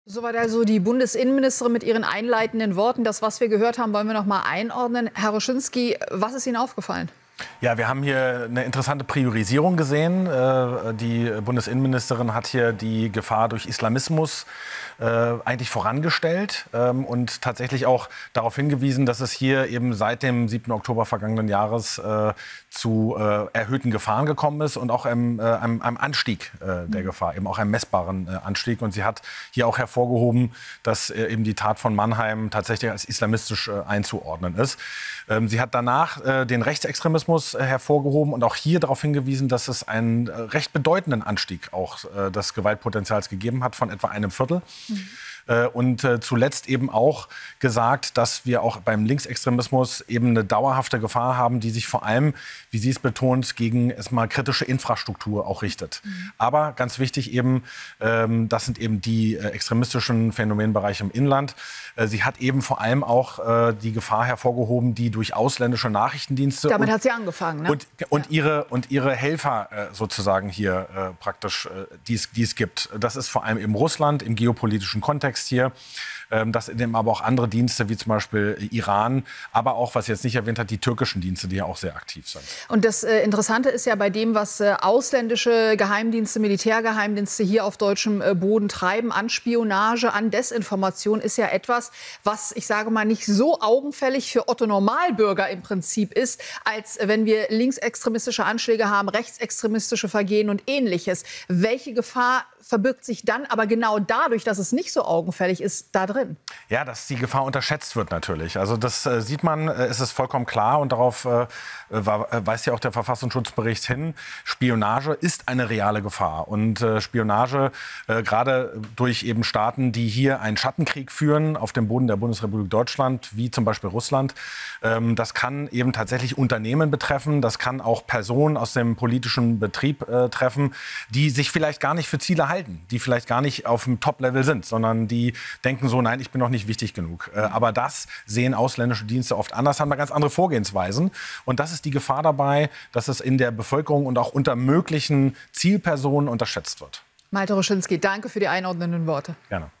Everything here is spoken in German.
Soweit also die Bundesinnenministerin mit ihren einleitenden Worten. Das, was wir gehört haben, wollen wir noch mal einordnen. Herr Roschinski, was ist Ihnen aufgefallen? Ja, wir haben hier eine interessante Priorisierung gesehen. Die Bundesinnenministerin hat hier die Gefahr durch Islamismus eigentlich vorangestellt und tatsächlich auch darauf hingewiesen, dass es hier eben seit dem 7. Oktober vergangenen Jahres zu erhöhten Gefahren gekommen ist und auch einem Anstieg der Gefahr, eben auch einem messbaren Anstieg. Und sie hat hier auch hervorgehoben, dass eben die Tat von Mannheim tatsächlich als islamistisch einzuordnen ist. Sie hat danach den Rechtsextremismus hervorgehoben und auch hier darauf hingewiesen, dass es einen recht bedeutenden Anstieg auch des Gewaltpotenzials gegeben hat von etwa einem Viertel. Und zuletzt eben auch gesagt, dass wir auch beim Linksextremismus eben eine dauerhafte Gefahr haben, die sich vor allem, wie sie es betont, gegen erstmal kritische Infrastruktur auch richtet. Aber ganz wichtig eben, das sind eben die extremistischen Phänomenbereiche im Inland. Sie hat eben vor allem auch die Gefahr hervorgehoben, die durch ausländische Nachrichtendienste damit hat sie angefangen, ne? und ihre Helfer sozusagen hier praktisch, die es gibt. Das ist vor allem eben Russland im geopolitischen Kontext hier. Das eben aber auch andere Dienste, wie zum Beispiel Iran, aber auch, was ich jetzt nicht erwähnt hat, die türkischen Dienste, die ja auch sehr aktiv sind. Und das Interessante ist ja bei dem, was ausländische Geheimdienste, Militärgeheimdienste hier auf deutschem Boden treiben, an Spionage, an Desinformation, ist ja etwas, was, ich sage mal, nicht so augenfällig für Otto-Normalbürger im Prinzip ist, als wenn wir linksextremistische Anschläge haben, rechtsextremistische Vergehen und Ähnliches. Welche Gefahr verbirgt sich dann aber genau dadurch, dass es nicht so augenfällig ist, da drin? Ja, dass die Gefahr unterschätzt wird natürlich. Also das sieht man, es ist vollkommen klar und darauf weist ja auch der Verfassungsschutzbericht hin. Spionage ist eine reale Gefahr und Spionage gerade durch eben Staaten, die hier einen Schattenkrieg führen auf dem Boden der Bundesrepublik Deutschland, wie zum Beispiel Russland. Das kann eben tatsächlich Unternehmen betreffen, das kann auch Personen aus dem politischen Betrieb treffen, die sich vielleicht gar nicht für Ziele halten, die vielleicht gar nicht auf dem Top-Level sind, sondern die denken so, nein, ich bin noch nicht wichtig genug. Aber das sehen ausländische Dienste oft anders, haben da ganz andere Vorgehensweisen. Und das ist die Gefahr dabei, dass es in der Bevölkerung und auch unter möglichen Zielpersonen unterschätzt wird. Malte Roschinski, danke für die einordnenden Worte. Gerne.